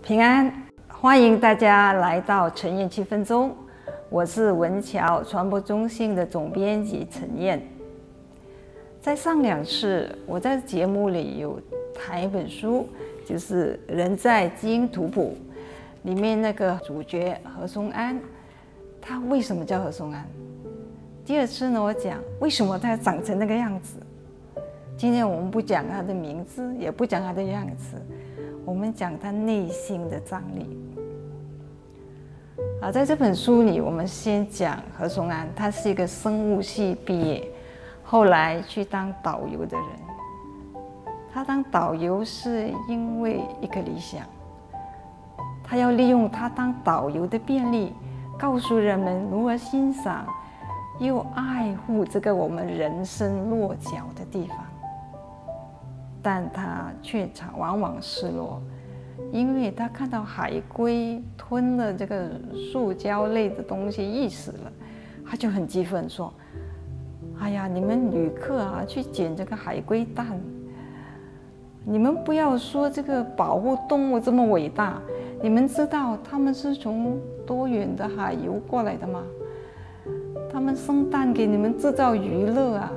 平安，欢迎大家来到陈燕7分钟。我是文侨传播中心的总编辑陈燕。在上2次，我在节目里有谈一本书，就是《人在基因图谱》里面那个主角何松安，他为什么叫何松安？第2次呢，我讲为什么他长成那个样子。今天我们不讲他的名字，也不讲他的样子，我们讲他内心的张力。在这本书里，我们先讲何松安，他是一个生物系毕业，后来去当导游的人。他当导游是因为一个理想，他要利用他当导游的便利，告诉人们如何欣赏又爱护这个我们人生落脚的地方。但他却往往失落，因为他看到海龟吞了这个塑胶类的东西溺死了，他就很激愤说：哎呀，你们旅客啊，去捡这个海龟蛋，你们不要说这个保护动物这么伟大，你们知道他们是从多远的海游过来的吗？他们生蛋给你们制造娱乐啊！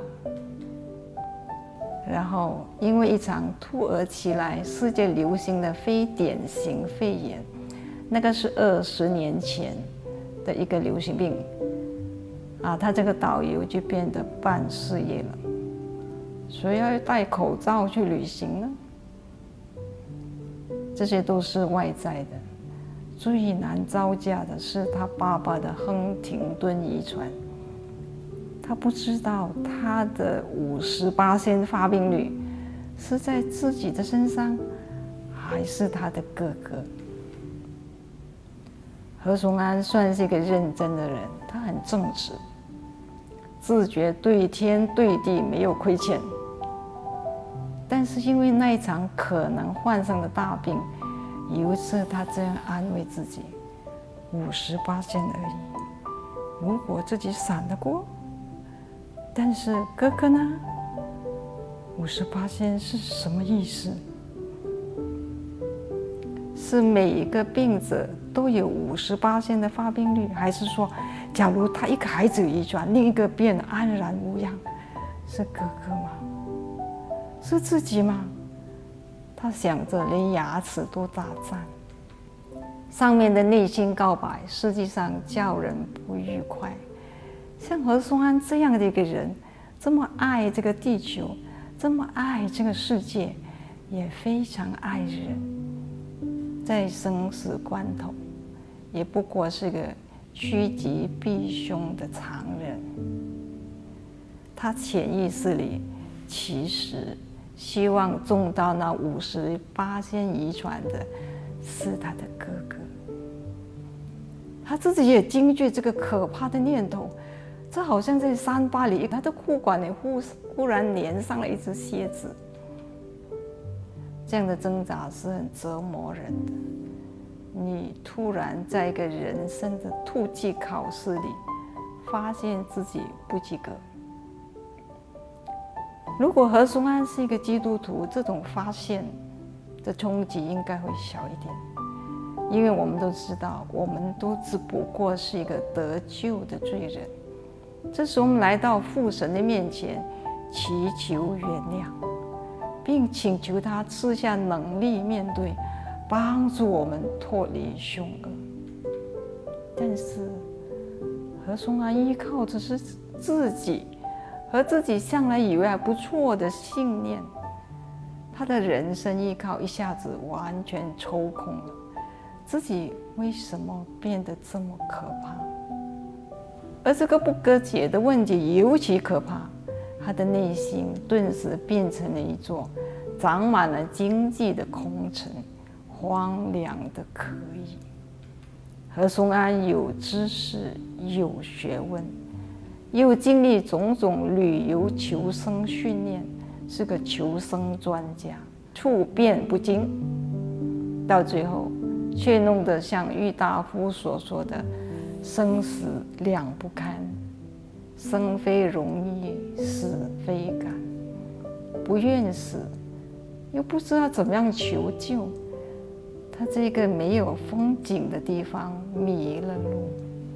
然后，因为一场突如其来、世界流行的非典型肺炎，那个是20年前的一个流行病，他这个导游就变得半失业了。谁要戴口罩去旅行呢？这些都是外在的。最难招架的是他爸爸的亨廷顿遗传。他不知道他的58%发病率是在自己的身上，还是他的哥哥。何松安算是一个认真的人，他很正直，自觉对天对地没有亏欠。但是因为那一场可能患上的大病，有一次他这样安慰自己：58%而已，如果自己闪得过。但是哥哥呢？58%是什么意思？是每一个病者都有58%的发病率，还是说，假如他一个孩子有遗传，另一个变得安然无恙，是哥哥吗？是自己吗？他想着连牙齿都打颤。上面的内心告白，实际上叫人不愉快。像何松安这样的一个人，这么爱这个地球，这么爱这个世界，也非常爱人，在生死关头，也不过是个趋吉避凶的常人。他潜意识里其实希望中到那58%遗传的是他的哥哥。他自己也惊觉这个可怕的念头。这好像在山坝里，他的裤管里忽然粘上了一只蝎子。这样的挣扎是很折磨人的。你突然在一个人生的突击考试里，发现自己不及格。如果何松安是一个基督徒，这种发现的冲击应该会小一点，因为我们都知道，我们都只不过是一个得救的罪人。这时我们来到父神的面前，祈求原谅，并请求他赐下能力面对，帮助我们脱离凶恶。但是何松安依靠的是自己和自己向来以为还不错的信念，他的人生依靠一下子完全抽空了。自己为什么变得这么可怕？而这个不可解的问题尤其可怕，他的内心顿时变成了一座长满了荆棘的空城，荒凉的可疑。何松安有知识，有学问，又经历种种旅游求生训练，是个求生专家，处变不惊，到最后却弄得像郁达夫所说的生死两不堪，生非容易，死非敢。不愿死，又不知道怎么样求救， 他这个没有风景的地方迷了路，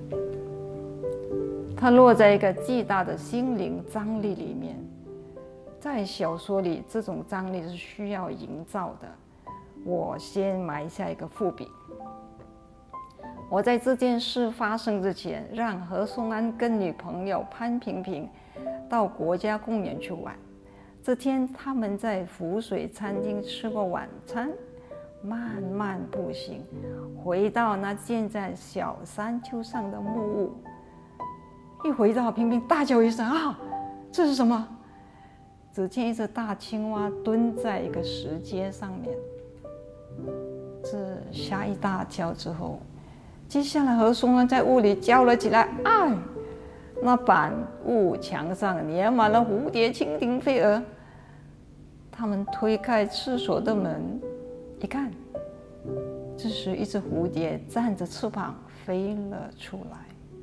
他落在一个巨大的心灵张力里面。在小说里，这种张力是需要营造的。我先埋下一个伏笔。我在这件事发生之前，让何松安跟女朋友潘萍萍到国家公园去玩。这天，他们在浮水餐厅吃过晚餐，慢慢步行回到那建在小山丘上的木屋。一回到，萍萍大叫一声：“啊，这是什么？”只见一只大青蛙蹲在一个石阶上面。这吓一大跳之后，接下来何松安在屋里叫了起来：“哎！”那板屋墙上粘满了蝴蝶、蜻蜓、飞蛾。他们推开厕所的门，一看，这时一只蝴蝶站着翅膀飞了出来。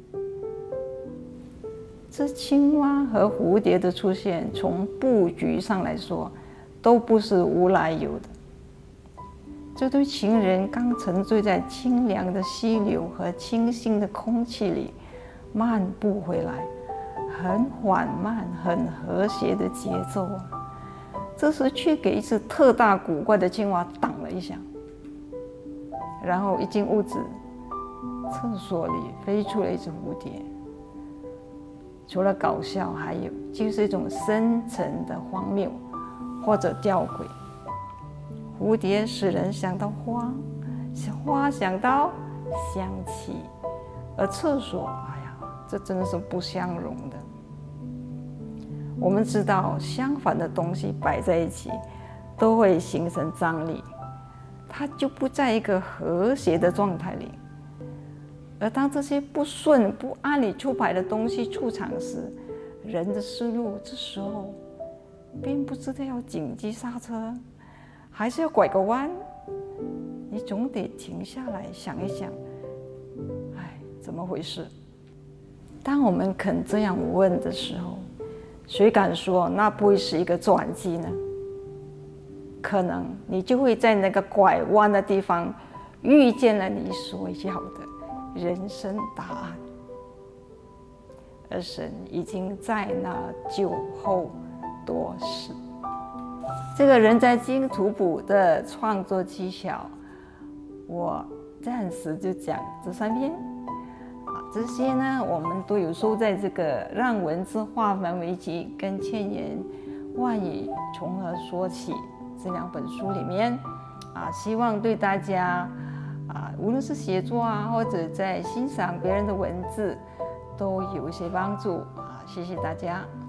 这青蛙和蝴蝶的出现，从布局上来说，都不是无来由的。这对情人刚沉醉在清凉的溪流和清新的空气里，漫步回来，很缓慢、很和谐的节奏啊。这时却给一只特大古怪的青蛙挡了一下，然后一进屋子，厕所里飞出了一只蝴蝶。除了搞笑，还有就是一种深层的荒谬或者吊诡。蝴蝶使人想到花，花想到香气，而厕所，哎呀，这真的是不相容的。我们知道，相反的东西摆在一起，都会形成张力，它就不在一个和谐的状态里。而当这些不顺、不按理出牌的东西出场时，人的思路这时候便不知道要紧急刹车，还是要拐个弯。你总得停下来想一想，哎，怎么回事？当我们肯这样问的时候，谁敢说那不会是一个转机呢？可能你就会在那个拐弯的地方遇见了你所要的人生答案，而神已经在那酒后多时。这个人在经图谱的创作技巧，我暂时就讲这3篇。这些呢，我们都有收在这个《让文字化繁为简》跟《千言万语从何说起》这2本书里面希望对大家无论是写作或者在欣赏别人的文字，都有一些帮助谢谢大家。